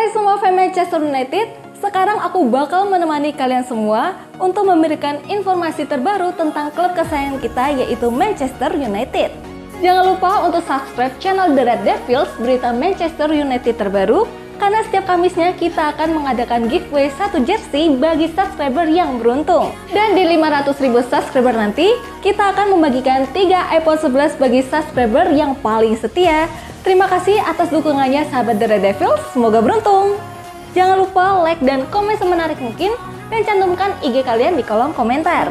Hai semua fans Manchester United, sekarang aku bakal menemani kalian semua untuk memberikan informasi terbaru tentang klub kesayangan kita yaitu Manchester United. Jangan lupa untuk subscribe channel The Red Devils berita Manchester United terbaru, karena setiap Kamisnya kita akan mengadakan giveaway 1 jersey bagi subscriber yang beruntung. Dan di 500.000 subscriber nanti, kita akan membagikan 3 iPhone 11 bagi subscriber yang paling setia. Terima kasih atas dukungannya sahabat The Red Devils, semoga beruntung. Jangan lupa like dan komen semenarik mungkin, dan cantumkan IG kalian di kolom komentar.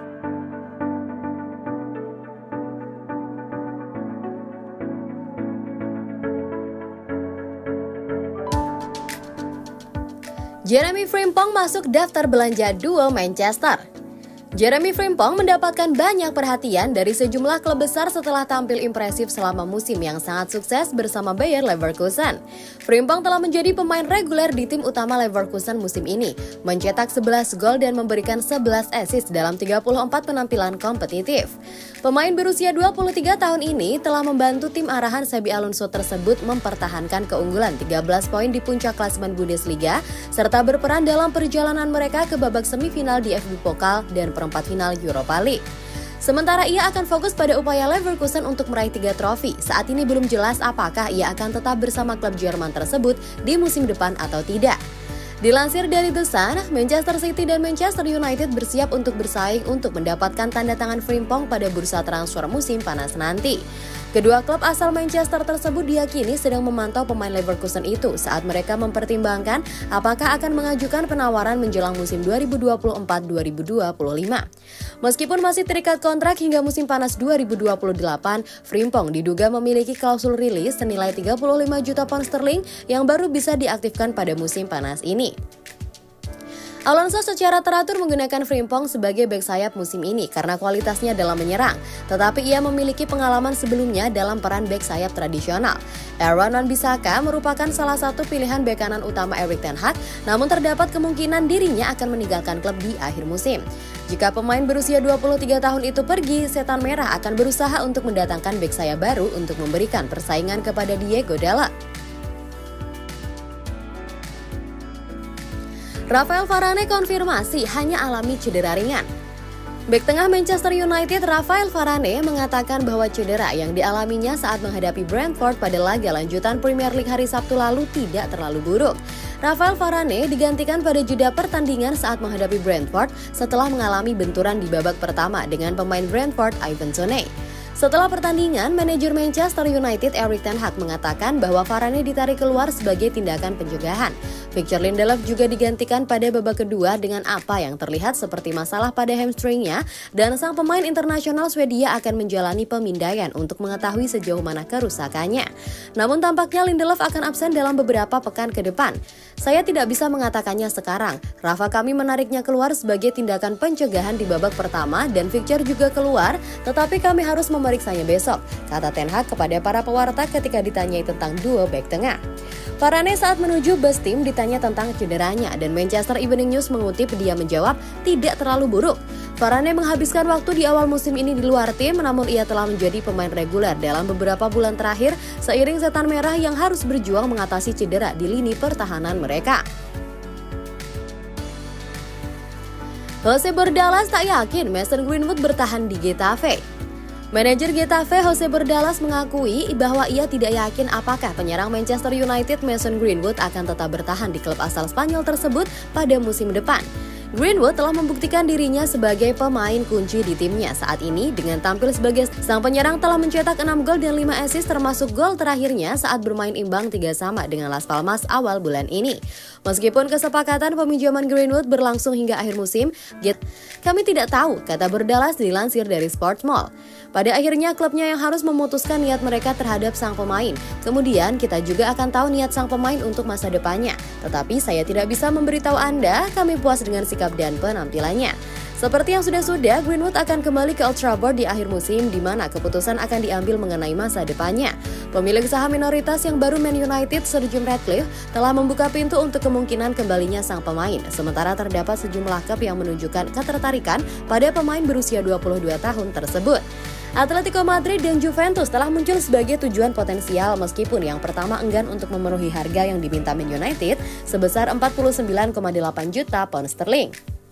Jeremy Frimpong masuk daftar belanja duo Manchester. Jeremy Frimpong mendapatkan banyak perhatian dari sejumlah klub besar setelah tampil impresif selama musim yang sangat sukses bersama Bayer Leverkusen. Frimpong telah menjadi pemain reguler di tim utama Leverkusen musim ini, mencetak 11 gol dan memberikan 11 assist dalam 34 penampilan kompetitif. Pemain berusia 23 tahun ini telah membantu tim arahan Xabi Alonso tersebut mempertahankan keunggulan 13 poin di puncak klasemen Bundesliga, serta berperan dalam perjalanan mereka ke babak semifinal di FB Pokal dan perempat final Europa League. Sementara ia akan fokus pada upaya Leverkusen untuk meraih 3 trofi. Saat ini belum jelas apakah ia akan tetap bersama klub Jerman tersebut di musim depan atau tidak. Dilansir dari The Sun, Manchester City dan Manchester United bersiap untuk bersaing untuk mendapatkan tanda tangan Frimpong pada bursa transfer musim panas nanti. Kedua klub asal Manchester tersebut diyakini sedang memantau pemain Leverkusen itu saat mereka mempertimbangkan apakah akan mengajukan penawaran menjelang musim 2024-2025. Meskipun masih terikat kontrak hingga musim panas 2028, Frimpong diduga memiliki klausul rilis senilai 35 juta pound sterling yang baru bisa diaktifkan pada musim panas ini. Alonso secara teratur menggunakan Frimpong sebagai bek sayap musim ini karena kualitasnya dalam menyerang, tetapi ia memiliki pengalaman sebelumnya dalam peran bek sayap tradisional. Aaron Wan-Bissaka merupakan salah satu pilihan bek kanan utama Erik ten Hag, namun terdapat kemungkinan dirinya akan meninggalkan klub di akhir musim. Jika pemain berusia 23 tahun itu pergi, Setan Merah akan berusaha untuk mendatangkan bek sayap baru untuk memberikan persaingan kepada Diego Dalot. Rafael Varane konfirmasi hanya alami cedera ringan. Bek tengah Manchester United Rafael Varane mengatakan bahwa cedera yang dialaminya saat menghadapi Brentford pada laga lanjutan Premier League hari Sabtu lalu tidak terlalu buruk. Rafael Varane digantikan pada jeda pertandingan saat menghadapi Brentford setelah mengalami benturan di babak pertama dengan pemain Brentford Ivan Toney. Setelah pertandingan, manajer Manchester United Erik ten Hag mengatakan bahwa Varane ditarik keluar sebagai tindakan pencegahan. Victor Lindelof juga digantikan pada babak kedua dengan apa yang terlihat seperti masalah pada hamstringnya, dan sang pemain internasional Swedia akan menjalani pemindaian untuk mengetahui sejauh mana kerusakannya. Namun tampaknya Lindelof akan absen dalam beberapa pekan ke depan. Saya tidak bisa mengatakannya sekarang. Rafa kami menariknya keluar sebagai tindakan pencegahan di babak pertama dan Victor juga keluar, tetapi kami harus memeriksanya besok, kata ten Hag kepada para pewarta ketika ditanyai tentang duo bek tengah. Varane saat menuju bus tim ditanya tentang cederanya dan Manchester Evening News mengutip dia menjawab tidak terlalu buruk. Varane menghabiskan waktu di awal musim ini di luar tim, namun ia telah menjadi pemain reguler dalam beberapa bulan terakhir seiring Setan Merah yang harus berjuang mengatasi cedera di lini pertahanan mereka. Jose Bordalas tak yakin Mason Greenwood bertahan di Getafe. Manajer Getafe Jose Bordalas mengakui bahwa ia tidak yakin apakah penyerang Manchester United Mason Greenwood akan tetap bertahan di klub asal Spanyol tersebut pada musim depan. Greenwood telah membuktikan dirinya sebagai pemain kunci di timnya saat ini dengan tampil sebagai sang penyerang telah mencetak 6 gol dan 5 assist termasuk gol terakhirnya saat bermain imbang 3-3 dengan Las Palmas awal bulan ini. Meskipun kesepakatan peminjaman Greenwood berlangsung hingga akhir musim, kami tidak tahu, kata Bordalas dilansir dari Sportsmall. Pada akhirnya klubnya yang harus memutuskan niat mereka terhadap sang pemain. Kemudian kita juga akan tahu niat sang pemain untuk masa depannya. Tetapi saya tidak bisa memberitahu Anda, kami puas dengan sikap dan penampilannya. Seperti yang sudah-sudah, Greenwood akan kembali ke Old Trafford di akhir musim di mana keputusan akan diambil mengenai masa depannya. Pemilik saham minoritas yang baru Man United, Sir Jim Ratcliffe, telah membuka pintu untuk kemungkinan kembalinya sang pemain. Sementara terdapat sejumlah klub yang menunjukkan ketertarikan pada pemain berusia 22 tahun tersebut. Atletico Madrid dan Juventus telah muncul sebagai tujuan potensial meskipun yang pertama enggan untuk memenuhi harga yang diminta Man United sebesar 49,8 juta pound sterling.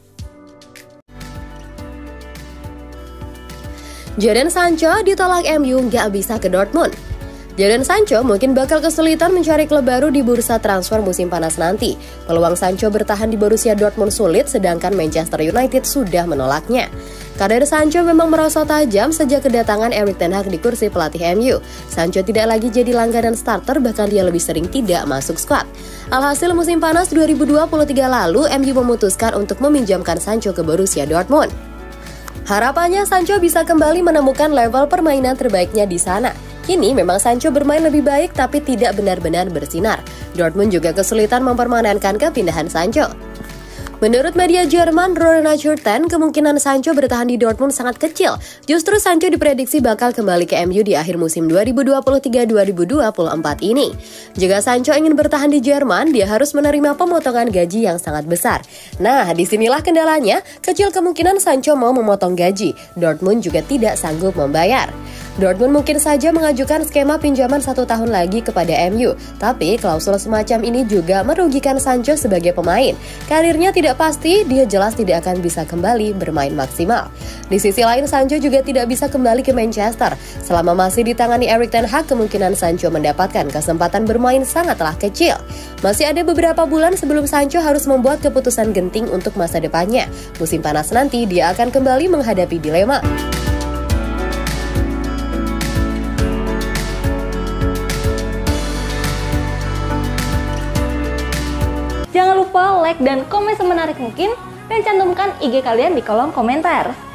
Jadon Sancho ditolak MU nggak bisa ke Dortmund. Jadon Sancho mungkin bakal kesulitan mencari klub baru di bursa transfer musim panas nanti. Peluang Sancho bertahan di Borussia Dortmund sulit, sedangkan Manchester United sudah menolaknya. Karir Sancho memang merosot tajam sejak kedatangan Erik ten Hag di kursi pelatih MU. Sancho tidak lagi jadi langganan starter, bahkan dia lebih sering tidak masuk skuad. Alhasil musim panas 2023 lalu, MU memutuskan untuk meminjamkan Sancho ke Borussia Dortmund. Harapannya Sancho bisa kembali menemukan level permainan terbaiknya di sana. Kini memang Sancho bermain lebih baik tapi tidak benar-benar bersinar. Dortmund juga kesulitan mempermanenkan kepindahan Sancho. Menurut media Jerman, Rohr Nachrichten, kemungkinan Sancho bertahan di Dortmund sangat kecil. Justru Sancho diprediksi bakal kembali ke MU di akhir musim 2023-2024 ini. Jika Sancho ingin bertahan di Jerman, dia harus menerima pemotongan gaji yang sangat besar. Nah, disinilah kendalanya, kecil kemungkinan Sancho mau memotong gaji. Dortmund juga tidak sanggup membayar. Dortmund mungkin saja mengajukan skema pinjaman 1 tahun lagi kepada MU, tapi klausul semacam ini juga merugikan Sancho sebagai pemain. Karirnya tidak pasti, dia jelas tidak akan bisa kembali bermain maksimal. Di sisi lain, Sancho juga tidak bisa kembali ke Manchester. Selama masih ditangani Erik ten Hag, kemungkinan Sancho mendapatkan kesempatan bermain sangatlah kecil. Masih ada beberapa bulan sebelum Sancho harus membuat keputusan genting untuk masa depannya. Musim panas nanti, dia akan kembali menghadapi dilema. Jangan lupa like dan komen semenarik mungkin dan cantumkan IG kalian di kolom komentar.